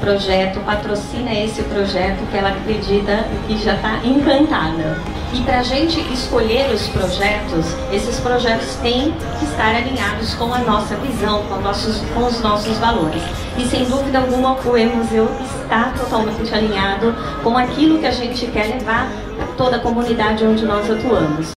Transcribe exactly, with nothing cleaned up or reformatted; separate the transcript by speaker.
Speaker 1: projeto, patrocina esse projeto que ela acredita e já está encantada. E para a gente escolher os projetos, esses projetos têm que estar alinhados com a nossa visão, com, nossos, com os nossos valores. E sem dúvida alguma o E-Museu está totalmente alinhado com aquilo que a gente quer levar a toda a comunidade onde nós atuamos.